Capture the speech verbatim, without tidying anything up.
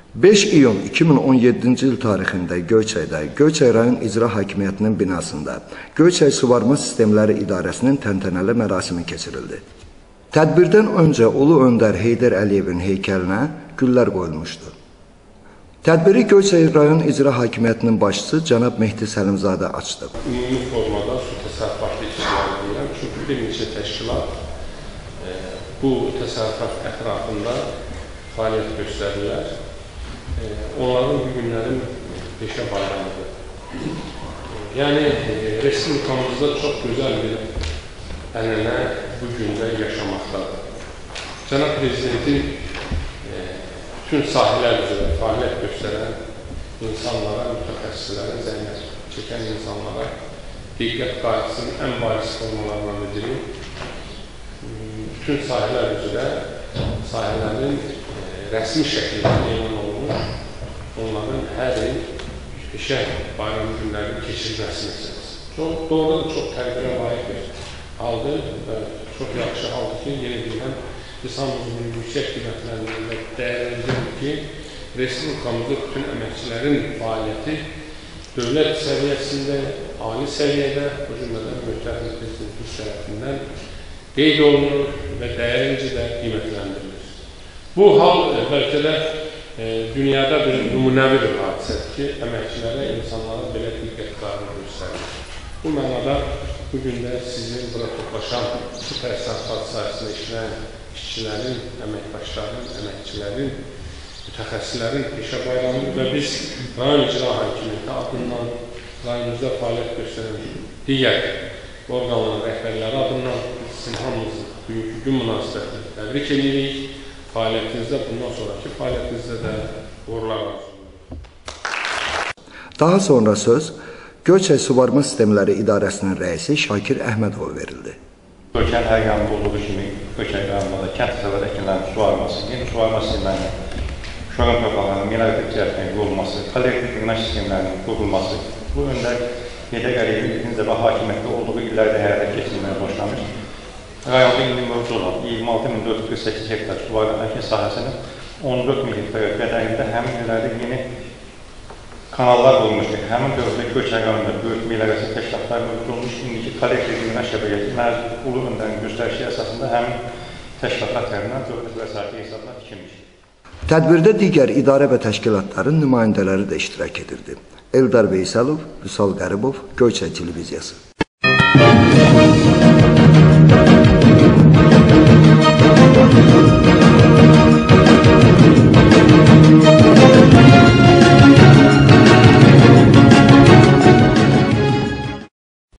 beş iyun iki min on yeddinci il tarixində Göyçayda, Göyçay rayon icra hakimiyyətinin binasında Göyçay Suvarma Sistemləri İdarəsinin təntənəli mərasimi keçirildi. Tədbirdən öncə Ulu Öndər Heydər Əliyevin heykəlinə güllər qoyulmuşdu. Tədbiri Göyçay rayon icra hakimiyyətinin başçısı cənab Mehdi Səlimzadə açdı. Ümumi formada su təsərrüfatı işçiləri deyirəm, çünki bir neçə təşkilat e, bu təsərrüfat ətrafında fəaliyyət göstərirlər. E, onların bu günlərin peşə bayramıdır. Yəni, e, respublikamızda çox gözəl bir ənənə bu gündə yaşamaqdadır. Cənab Prezidentin e, bütün sahələr üzrə fəaliyyət göstərən insanlara, mütəxəssislərə, zəhmət çəkən insanlara diqqət qayğısının ən bariz formalarından biri bütün sahələr üzrə sahələrin e, rəsmi şəkildə elan olunmuş, onların hər il peşə bayramı günlərini keçirilməsi məsələsi. Çox doğru da çox təqdirə layiq bir haldır və çox yaxşı haldır ki, yeni deyilən biz hamımızın yüksək qiymətlərində dəyərləndirir ki, respublikamızda bütün əməkçilərin fəaliyyəti dövlət səviyyəsində, ali səviyyədə, o cümlədən mütləq prezidentimiz tərəfindən qeyd olunur və dəyərincə də qiymətləndirilir. Bu hal bəlkə də e, dünyada bir nümunəvi bir hadisədir ki, əməkçilərə, insanlara belə diqqət qayğı göstərir. Bu mənada bugün də sizin bura toplaşan su təsərrüfatı sayəsində işləyən işçilərin, əməkdaşların, əməkçilərin, mütəxəssislərin peşə bayramıdır və biz rayon icra hakimiyyəti adından rayonumuzda fəaliyyət göstərən digər orqanların rəhbərləri adından sizin hamınızın bugünkü gün münasibətini təbrik edirik. Fəaliyyətinizdə, bundan sonraki fəaliyyətinizdə də uğurlar arzulayırıq. Daha sonra söz Göyçay Suvarma Sistemləri İdarəsinin rəisi Şakir Əhmədova verildi. Ölkənin hər yanında olduğu kimi Göyçay rayonunda kənd təsərrüfat əkinlərinin suvarması, yeni suvarma sistemlərinin şoran torpaqlarının mineral cəhətinin qurulması, kollektiv qınaş sistemlərinin qurulması, bu öndə Heydər Əliyevin ikinci dəfə hakimiyyətdə olduğu illərdə həyata keçirilməyə başlamış. Rayonda indi mövcud olan iyirmi altı min dörd yüz qırx səkkiz hektar suvarma əkin sahəsinin on dörd min hektar qədərində həmin illərdə yeni kanallar olmuşdur. Həmin dövrdə Göyçay rayonunda böyütmə ilə rəsmi təşkilatlar mövcud olmuş, indiki kollektiv qınaş şəbəkəsi Ulu Öndərin göstərişi əsasında həmin təşkilatlar tərəfindən dövlət vəsaiti hesabına tikilmişdir. Tədbirdə digər idarə və təşkilatların nümayəndələri də iştirak edirdi. Eldar Veysəlov, Vüsal Qəribov, Göyçay Televiziyası.